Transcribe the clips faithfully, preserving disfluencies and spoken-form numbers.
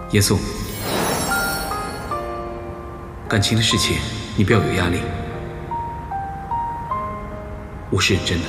严肃，感情的事情你不要有压力，我是认真的，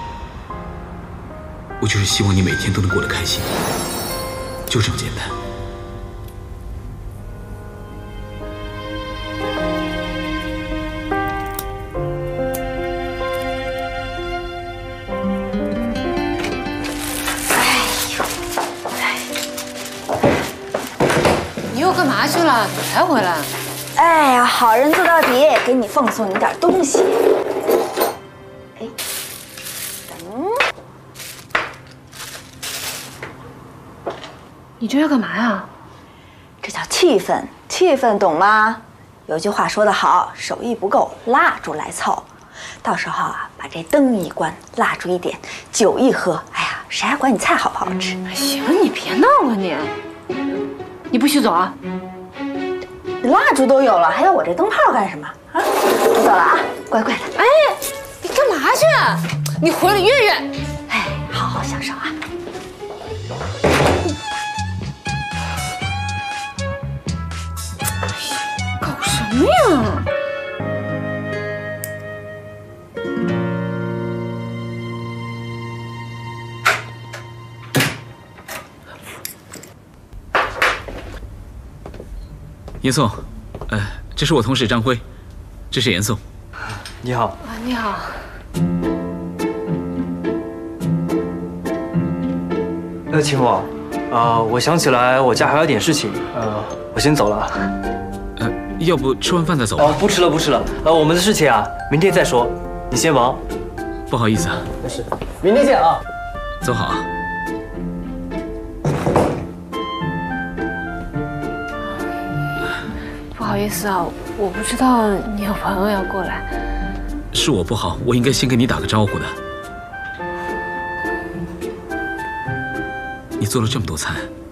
我就是希望你每天都能过得开心，就这么简单。 你又干嘛去了？怎么才回来？ 哎呀，好人做到底，给你奉送你点东西。哎，等。 你这要干嘛呀？ 这叫气氛，气氛懂吗？有句话说得好，手艺不够，蜡烛来凑。到时候啊，把这灯一关，蜡烛一点，酒一喝，哎呀，谁还管你菜好不好吃？ 行，你别闹了你。你不许走啊！ 蜡烛都有了，还要我这灯泡干什么啊？我走了啊，乖乖的。 哎，你干嘛去？你回来月月。 哎，好好享受啊。 搞什么呀？ 严宋，呃，这是我同事张辉，这是严宋。 你好。 啊，你好。 呃，秦某，呃，我想起来我家还有点事情，呃，我先走了。 呃，要不吃完饭再走吧？ 哦，不吃了，不吃了。呃，我们的事情啊，明天再说。你先忙。 不好意思啊。 没事，明天见啊。 走好啊。 不好意思啊，我不知道你有朋友要过来。 是我不好，我应该先跟你打个招呼的。你做了这么多菜。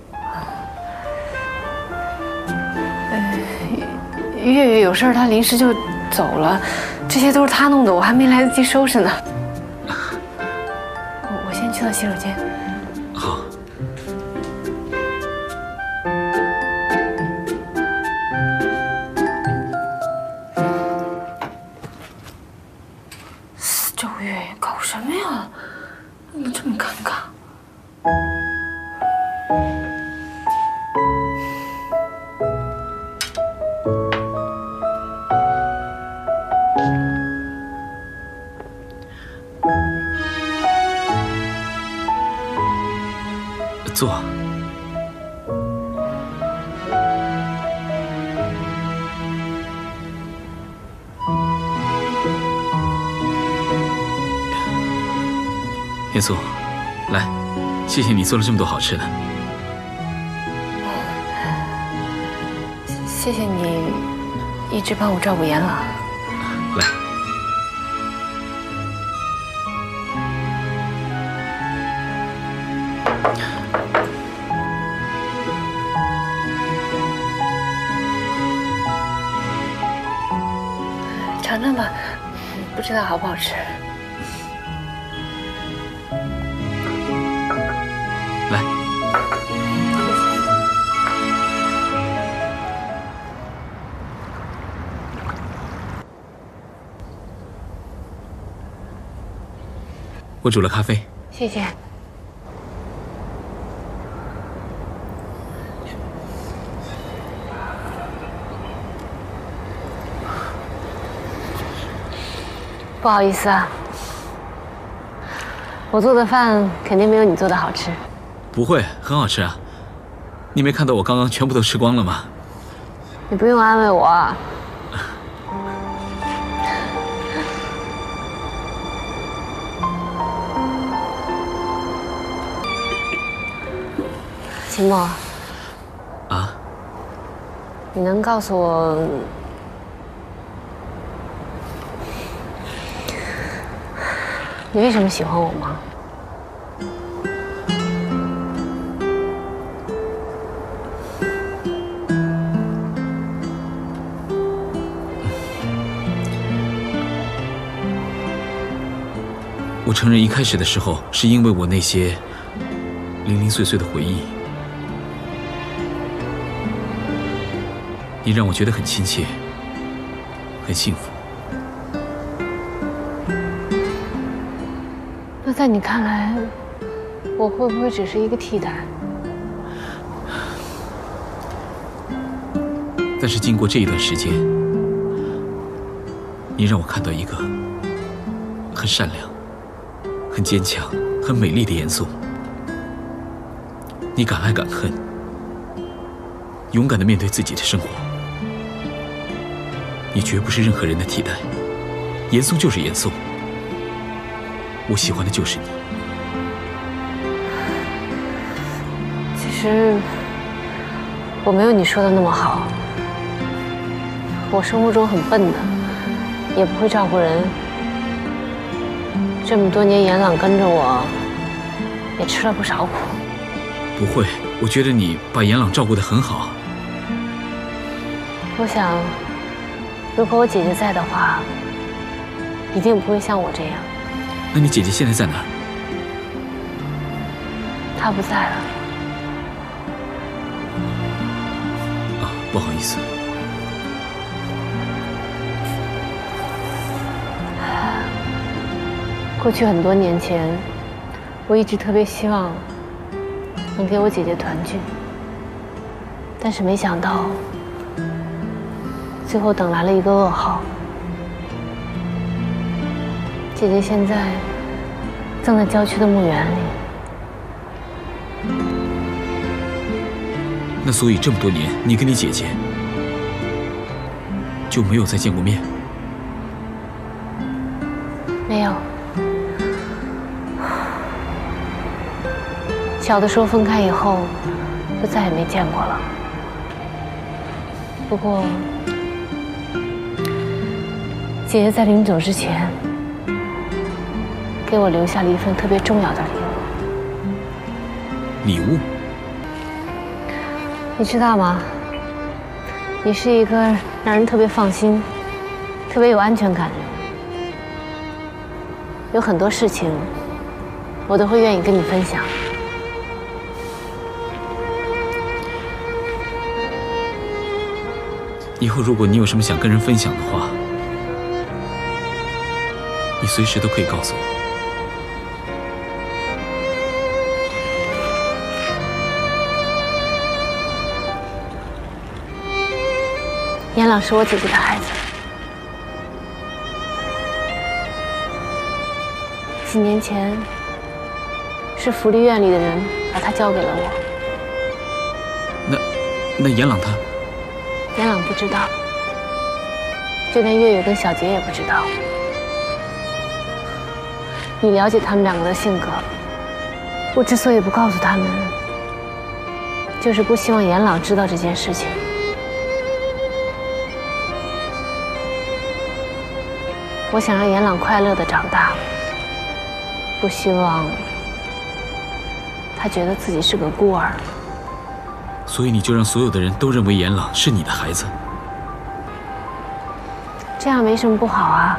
呃，月月有事儿，她临时就走了，这些都是她弄的，我还没来得及收拾呢。我我先去趟洗手间。 好。 周月月搞什么呀？怎么这么尴尬？ 坐。严肃，来，谢谢你做了这么多好吃的。 谢谢你一直帮我照顾严朗。 来。 尝尝吧，不知道好不好吃。 来，我煮了咖啡。 谢谢。不好意思啊，我做的饭肯定没有你做的好吃。 不会，很好吃啊！你没看到我刚刚全部都吃光了吗？ 你不用安慰我啊。秦墨。 啊？ 你能告诉我，你为什么喜欢我吗？ 我承认一开始的时候是因为我那些零零碎碎的回忆， 你让我觉得很亲切，很幸福。 那在你看来，我会不会只是一个替代？ 但是经过这一段时间，你让我看到一个很善良、很坚强、很美丽的严嵩。你敢爱敢恨，勇敢地面对自己的生活。你绝不是任何人的替代，严嵩就是严嵩。我喜欢的就是你。 其实我没有你说的那么好。我生活中很笨的，也不会照顾人。这么多年，严朗跟着我，也吃了不少苦。 不会，我觉得你把严朗照顾得很好。 我想，如果我姐姐在的话，一定不会像我这样。 那你姐姐现在在哪儿？ 她不在了。 啊，不好意思。 过去很多年前，我一直特别希望能给我姐姐团聚，但是没想到，最后等来了一个噩耗。姐姐现在葬在郊区的墓园里。 那所以这么多年，你跟你姐姐就没有再见过面？ 没有。小的时候分开以后，就再也没见过了。不过，姐姐在临走之前，给我留下了一份特别重要的礼物。 礼物？ 你知道吗？你是一个让人特别放心、特别有安全感的人。有很多事情，我都会愿意跟你分享。 以后如果你有什么想跟人分享的话，你随时都可以告诉我。 严朗是我姐姐的孩子，几年前是福利院里的人把他交给了我。 那那严朗他？ 严朗不知道，就连月月跟小杰也不知道。你了解他们两个的性格，我之所以不告诉他们，就是不希望严朗知道这件事情。我想让严朗快乐地长大，不希望他觉得自己是个孤儿。 所以你就让所有的人都认为严朗是你的孩子， 这样没什么不好啊。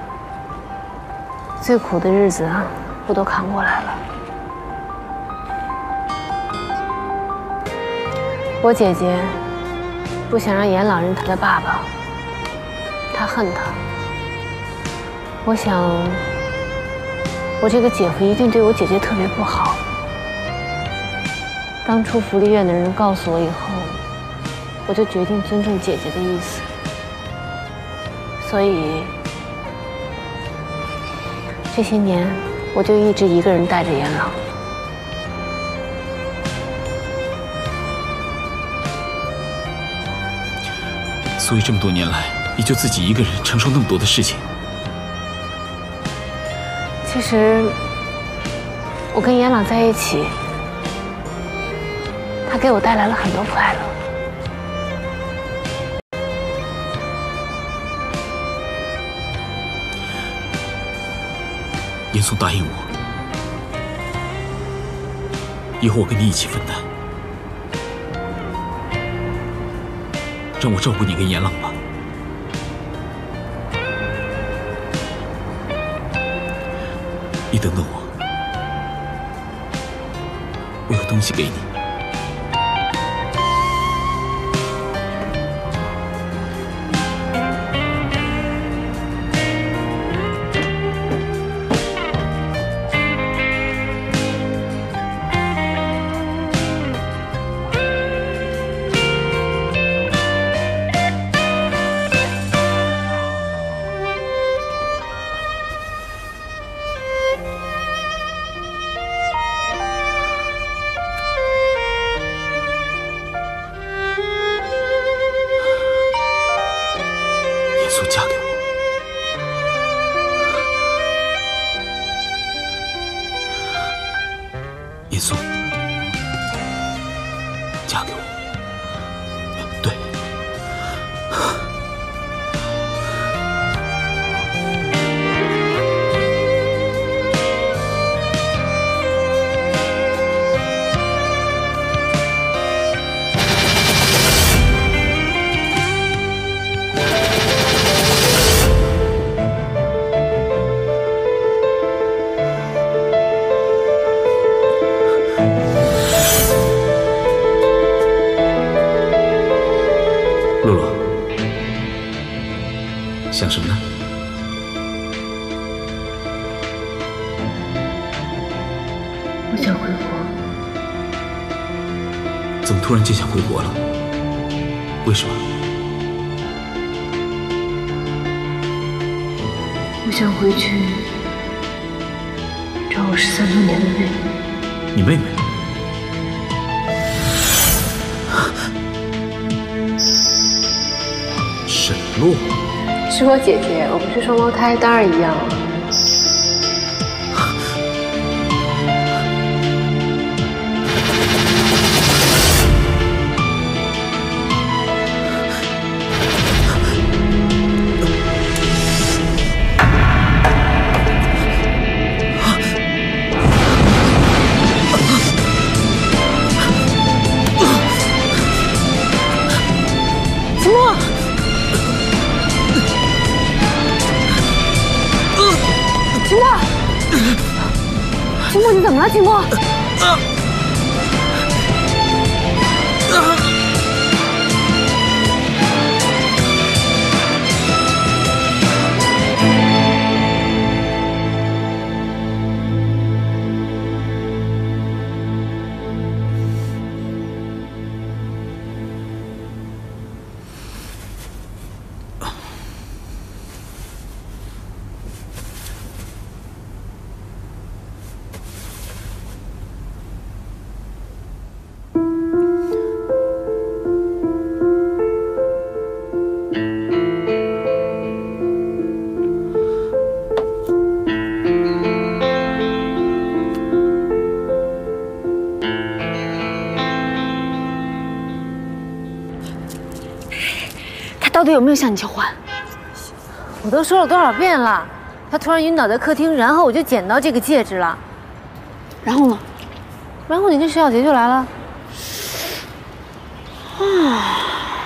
最苦的日子啊，我都扛过来了。我姐姐不想让严朗认他的爸爸，她恨他。我想，我这个姐夫一定对我姐姐特别不好。当初福利院的人告诉我以后，我就决定尊重姐姐的意思。所以这些年，我就一直一个人带着严朗。 所以这么多年来，你就自己一个人承受那么多的事情。 其实，我跟严朗在一起，他给我带来了很多快乐。 严嵩答应我，以后我跟你一起分担，让我照顾你跟严朗吧。你等等我，我有东西给你。 嫁给我。对。露露，想什么呢？ 我想回国。 怎么突然间想回国了？为什么？ 我想回去找我失散多年的妹妹。 你妹妹？沈洛， 是我姐姐，我们是双胞胎，当然一样了。秦墨。秦墨，秦墨，你怎么了？秦墨， 到底有没有向你求婚？ 我都说了多少遍了，他突然晕倒在客厅，然后我就捡到这个戒指了。 然后呢？ 然后你跟石小杰就来了。 啊，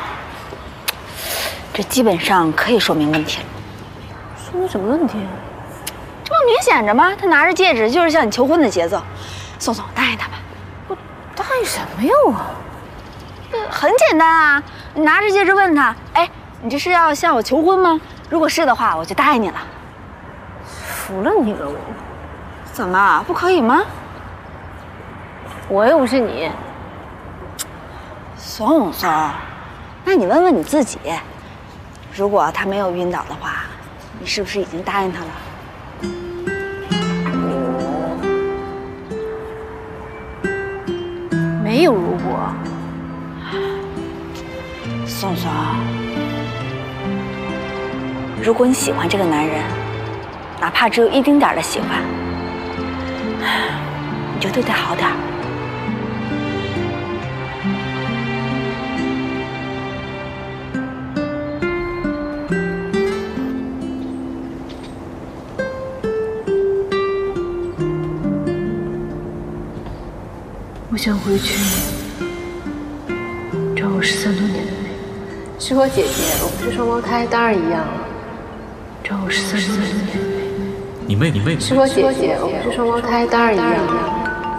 这基本上可以说明问题了。 说明什么问题？ 这不明显着吗？他拿着戒指就是向你求婚的节奏。宋宋，答应他吧。 我答应什么呀我？ 很简单啊，你拿着戒指问他，哎，你这是要向我求婚吗？如果是的话，我就答应你了。 服了你了我。 怎么不可以吗？ 我又不是你。 宋宋，那你问问你自己，如果他没有晕倒的话，你是不是已经答应他了？ 没有如果。 宋宋，如果你喜欢这个男人，哪怕只有一丁点的喜欢，你就对他好点儿。 我想回去找我失散多年的妹妹。是我姐姐，我们是双胞胎，当然一样了。找我失散多年的妹妹。 你妹，你妹妹。 是我姐姐，我们是双胞胎，当然一样了。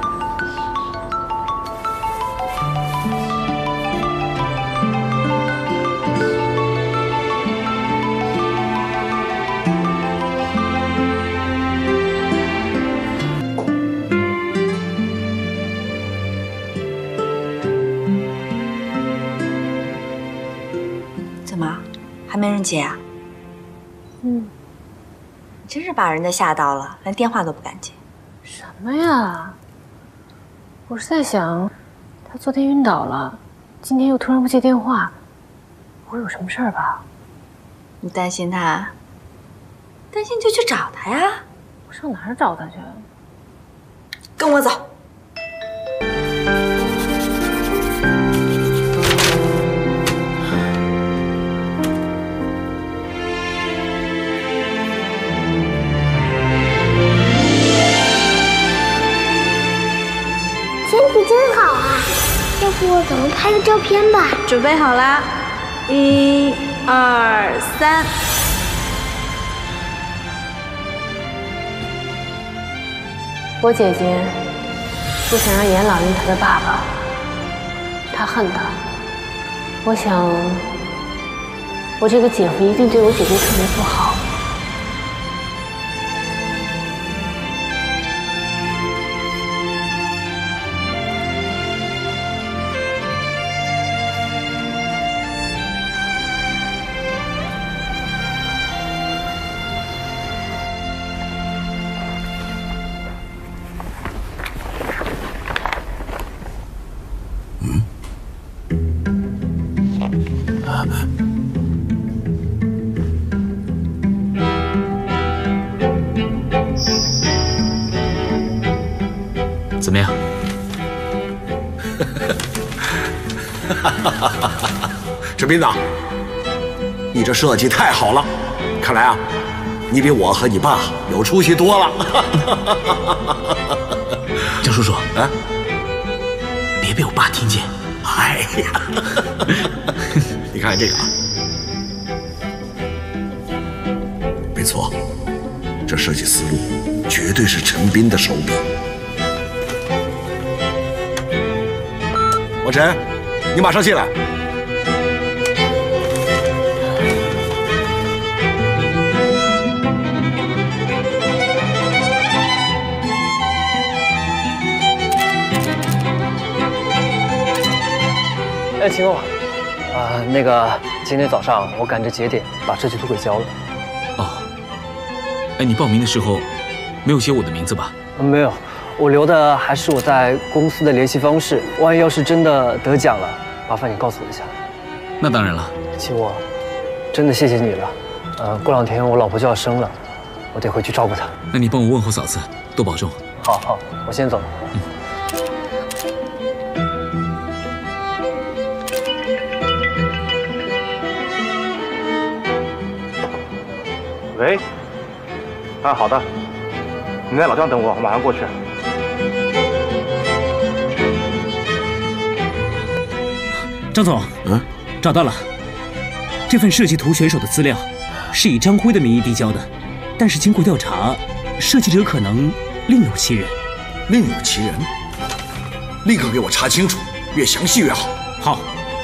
怎么，还没人接啊？ 嗯， 你真是把人家吓到了，连电话都不敢接。 什么呀？我是在想，他昨天晕倒了，今天又突然不接电话，不会有什么事儿吧？ 你担心他？担心就去找他呀。 我上哪儿找他去？ 跟我走。 要不咱们拍个照片吧？ 准备好啦，一、二、三。 我姐姐不想让严老认她的爸爸，她恨他。我想，我这个姐夫一定对我姐姐特别不好。 怎么样？ 志斌呐，你这设计太好了，看来啊，你比我和你爸有出息多了。 张叔叔，啊，别被我爸听见。 哎呀，你看看这个啊，没错，这设计思路绝对是陈斌的手笔。王晨，你马上进来。 哎，秦总，啊，那个今天早上我赶着节点把设计图给交了。 哦，哎，你报名的时候没有写我的名字吧？ 没有。我留的还是我在公司的联系方式，万一要是真的得奖了，麻烦你告诉我一下。 那当然了， 秦我，真的谢谢你了。呃，过两天我老婆就要生了，我得回去照顾她。 那你帮我问候嫂子，多保重。 好好，我先走了。嗯。 喂，啊，好的，你在老乡等我，我马上过去。 张总，嗯，找到了。这份设计图选手的资料是以张辉的名义递交的，但是经过调查，设计者可能另有其人。 另有其人？立刻给我查清楚，越详细越好。 好。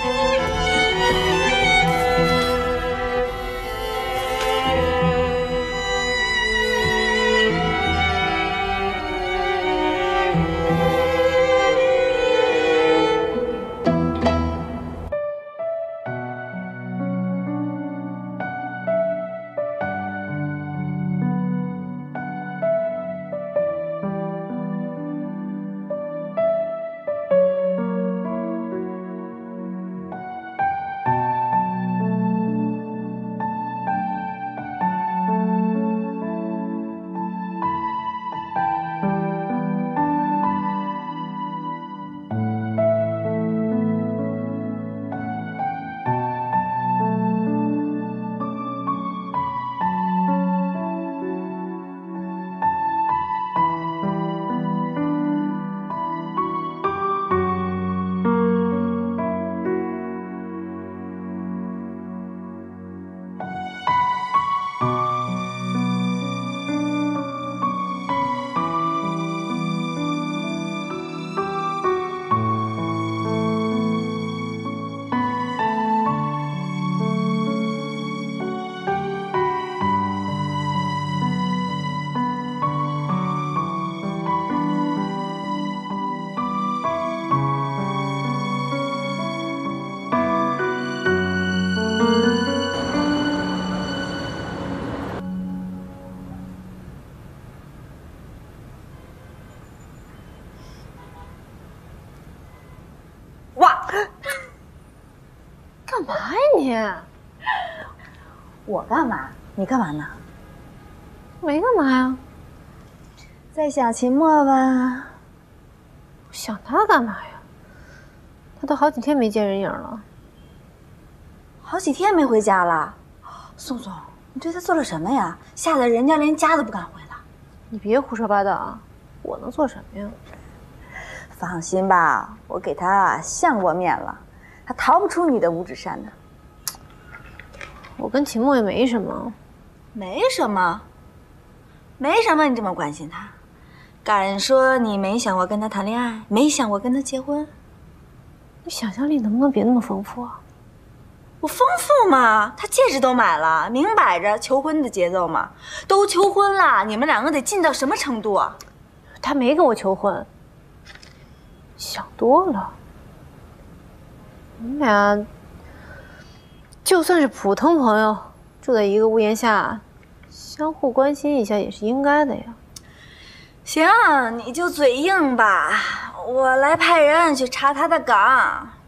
干嘛呀你？我干嘛？你干嘛呢？ 没干嘛呀。 在想秦墨吧？ 想他干嘛呀？他都好几天没见人影了。 好几天没回家了。宋宋，你对他做了什么呀？吓得人家连家都不敢回了。 你别胡说八道啊！我能做什么呀？ 放心吧，我给他相过面了，他逃不出你的五指山的。 我跟秦墨也没什么， 没什么，没什么，你这么关心他，敢说你没想过跟他谈恋爱，没想过跟他结婚？ 你想象力能不能别那么丰富啊？ 我丰富吗？他戒指都买了，明摆着求婚的节奏嘛。都求婚了，你们两个得近到什么程度啊？ 他没跟我求婚，想多了。你们俩就算是普通朋友，住在一个屋檐下，相互关心一下也是应该的呀。 行，你就嘴硬吧，我来派人去查他的岗。